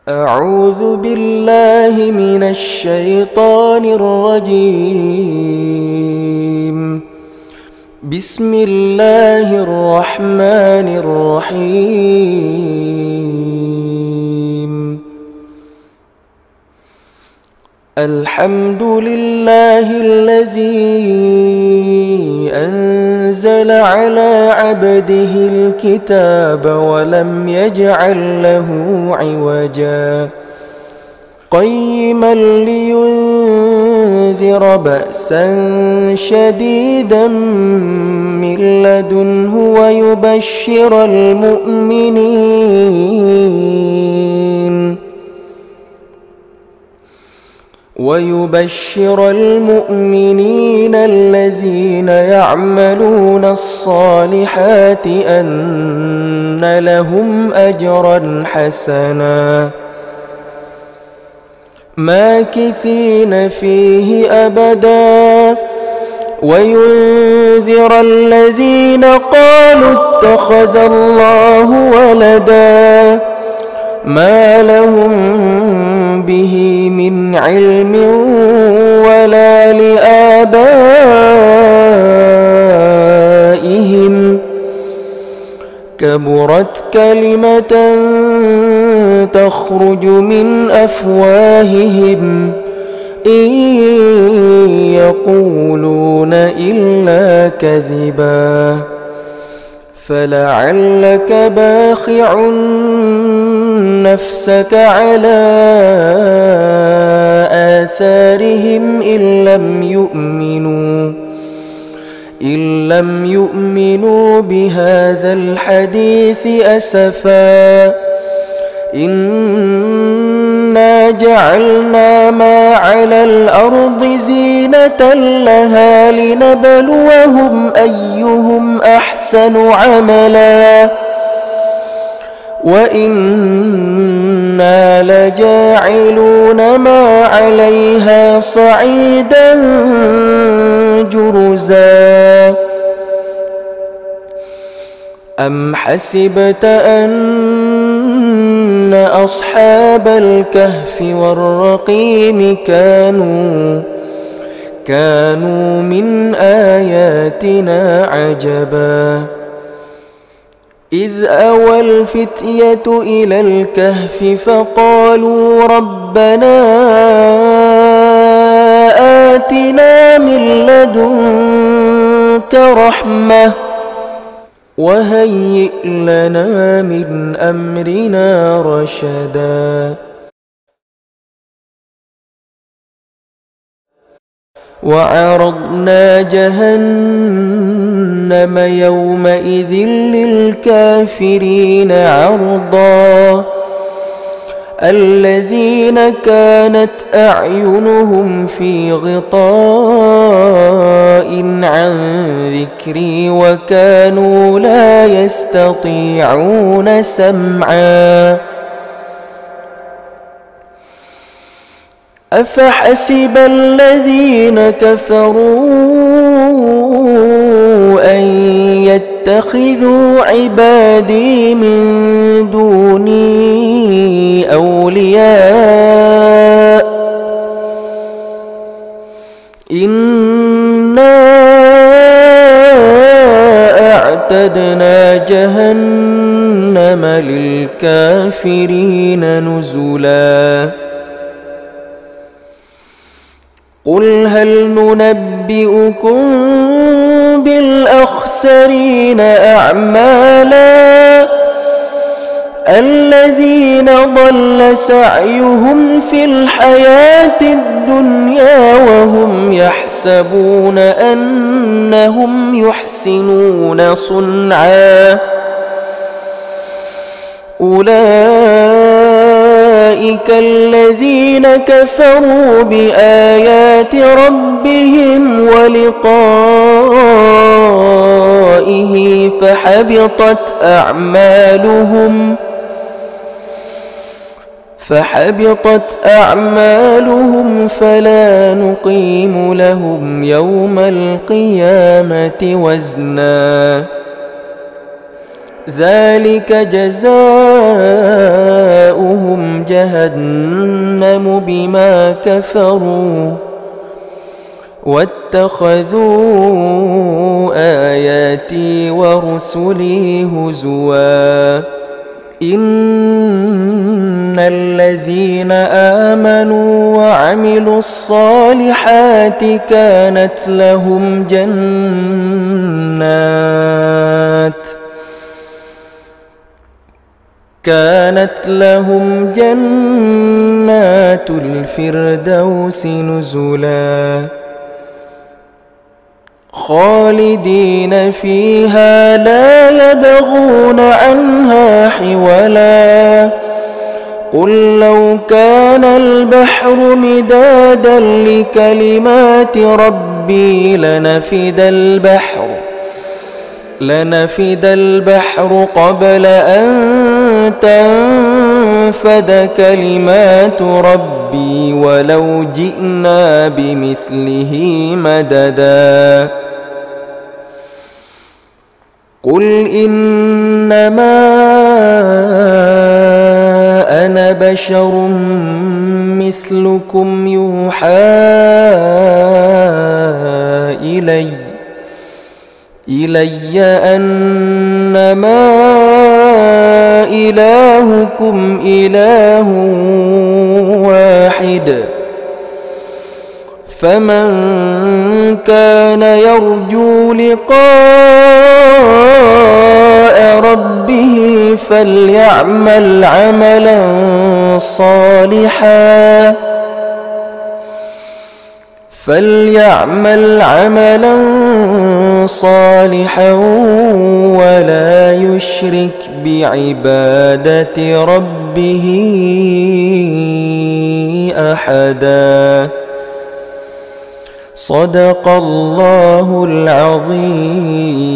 أعوذ بالله من الشيطان الرجيم. بسم الله الرحمن الرحيم. الحمد لله الذي أنزل على عبده الكتاب ولم يجعل له عوجا قيما لينذر بأسا شديدا من لدنه ويبشر المؤمنين الذين يعملون الصالحات أن لهم أجرا حسنا ماكثين فيه أبدا وينذر الذين قالوا اتخذ الله ولدا ما لهم به من علم ولا لآبائهم كبرت كلمة تخرج من أفواههم إن يقولون إلا كذبا فلعلك باخع نفسك على آثارهم إن لم يؤمنوا بهذا الحديث أسفا إنا جعلنا ما على الأرض زينة لها لنبلوهم أيهم أحسن عملا وإنا لجاعلون ما عليها صعيدا جرزا أم حسبت أن أصحاب الكهف والرقيم كانوا من آياتنا عجبا إذ أوى الفتية إلى الكهف فقالوا ربنا آتنا من لدنك رحمة وهيئ لنا من أمرنا رشدا وعرضنا جهنم يومئذ للكافرين عرضا الذين كانت أعينهم في غطاء عن ذكري وكانوا لا يستطيعون سمعا أفحسب الذين كفروا أن يتخذوا عبادي من دوني أولياء إنا أعتدنا جهنم للكافرين نزلا قل هل ننبئكم بالأخسرين أعمالا الذين ضل سعيهم في الحياة الدنيا وهم يحسبون أنهم يحسنون صنعا أولئك الذين كفروا بآيات ربهم ولقائه فحبطت أعمالهم فلا نقيم لهم يوم القيامة وزنا ذلك جزاؤهم ومأواهم جهنم بما كفروا واتخذوا آياتي ورسلي هزوا إن الذين آمنوا وعملوا الصالحات كانت لهم جنات الفردوس نزلا خالدين فيها لا يبغون عنها حولا قل لو كان البحر مدادا لكلمات ربي لنفد البحر قبل أن تنفد كلمات ربي ولو جئنا بمثله مددا قل إنما أنا بشر مثلكم يوحى إلي أنما إلهكم إله واحد فمن كان يرجو لقاء ربه فليعمل عملا صالحا ولا يشرك بعبادة ربه أحدا صدق الله العظيم.